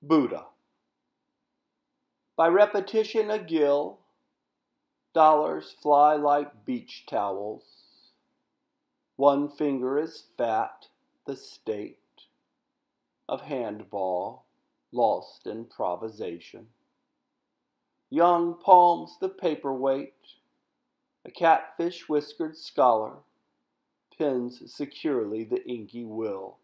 Buddha. By repetition a gill, dollars fly like beach towels. One finger is fat, the state of handball, lost in improvisation. Young palms the paperweight, a catfish-whiskered scholar pins securely the inky will.